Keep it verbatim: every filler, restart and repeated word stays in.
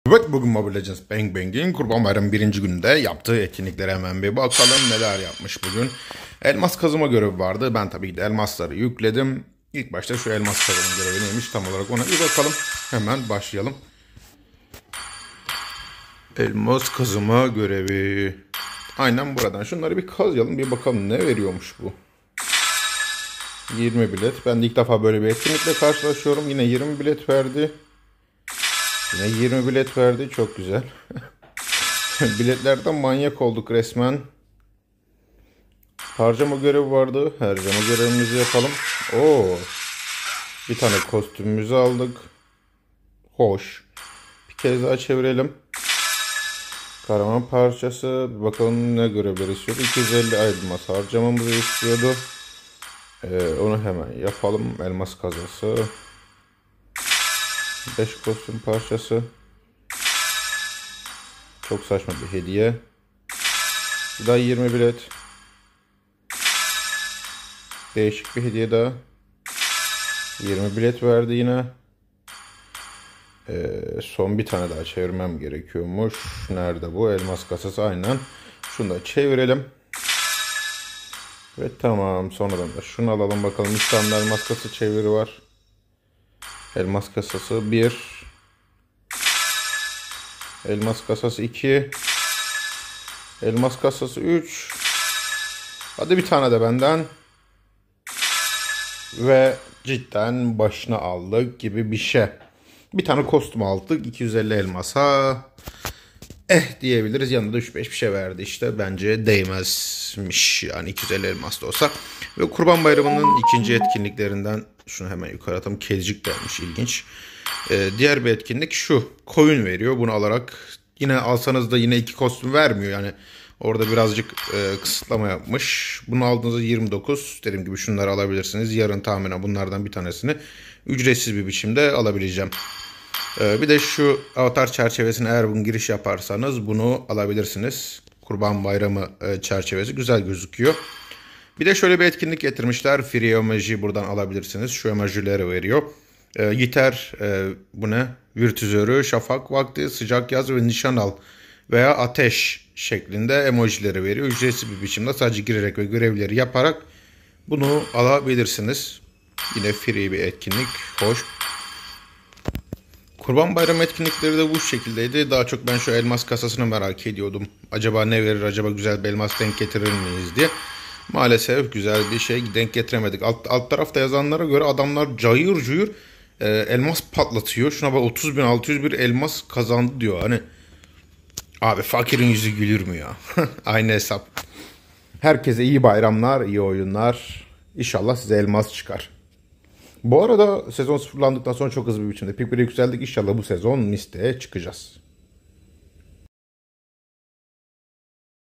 Evet, bugün Mobile Legends Bang Bang'in Kurban Bayramı birinci gününde yaptığı etkinliklere hemen bir bakalım neler yapmış bugün. Elmas kazıma görevi vardı. Ben tabii ki de elmasları yükledim. İlk başta şu elmas kazıma görevi neymiş tam olarak ona bir bakalım. Hemen başlayalım. Elmas kazıma görevi. Aynen buradan şunları bir kazıyalım, bir bakalım ne veriyormuş bu. yirmi bilet. Ben de ilk defa böyle bir etkinlikle karşılaşıyorum. Yine yirmi bilet verdi. Yine yirmi bilet verdi. Çok güzel. Biletlerden manyak olduk resmen. Harcama görevi vardı. Harcama görevimizi yapalım. Oo. Bir tane kostümümüzü aldık. Hoş. Bir kez daha çevirelim. Kahraman parçası. Bir bakalım ne görevleri istiyordu. iki yüz elli elmas harcamamızı istiyordu. Ee, onu hemen yapalım. Elmas kazası. beş kostüm parçası. Çok saçma bir hediye. Bir daha yirmi bilet. Değişik bir hediye daha. yirmi bilet verdi yine. Ee, son bir tane daha çevirmem gerekiyormuş. Nerede bu? Elmas kasası aynen. Şunu da çevirelim. Ve tamam. Sonradan da şunu alalım bakalım. üç tane elmas kasası çeviri var. Elmas kasası bir. Elmas kasası iki. Elmas kasası üç. Hadi bir tane de benden. Ve cidden başına aldık gibi bir şey. Bir tane kostüm aldık. iki yüz elli elmasa. Eh diyebiliriz. Yanında da üç beş bir şey verdi işte. Bence değmezmiş. Yani iki yüz elli elmas da olsa. Ve Kurban Bayramı'nın ikinci etkinliklerinden şunu hemen yukarı atalım. Kedicik gelmiş. İlginç. Ee, diğer bir etkinlik şu. Koyun veriyor. Bunu alarak yine alsanız da yine iki kostüm vermiyor. Yani orada birazcık e, kısıtlama yapmış. Bunu aldığınızda yirmi dokuz. Dediğim gibi şunları alabilirsiniz. Yarın tahminen bunlardan bir tanesini ücretsiz bir biçimde alabileceğim. Ee, bir de şu avatar çerçevesine eğer bunu giriş yaparsanız bunu alabilirsiniz. Kurban Bayramı e, çerçevesi güzel gözüküyor. Bir de şöyle bir etkinlik getirmişler. Free emoji buradan alabilirsiniz. Şu emojileri veriyor. E, gitar, e, bu ne? Virtüzörü, şafak vakti, sıcak yaz ve nişan al veya ateş şeklinde emojileri veriyor. Ücretsiz bir biçimde sadece girerek ve görevleri yaparak bunu alabilirsiniz. Yine free bir etkinlik. Hoş. Kurban Bayramı etkinlikleri de bu şekildeydi. Daha çok ben şu elmas kasasını merak ediyordum. Acaba ne verir? Acaba güzel bir elmas denk getirir miyiz diye. Maalesef güzel bir şey denk getiremedik. Alt, alt tarafta yazanlara göre adamlar cayır cuyur e, elmas patlatıyor. Şuna bak, otuz bin altı yüz bir elmas kazandı diyor. Hani abi fakirin yüzü gülür mü ya? Aynı hesap. Herkese iyi bayramlar, iyi oyunlar. İnşallah size elmas çıkar. Bu arada sezon sıfırlandıktan sonra çok hızlı bir biçimde Pik bir'e yükseldik. İnşallah bu sezon listeye çıkacağız.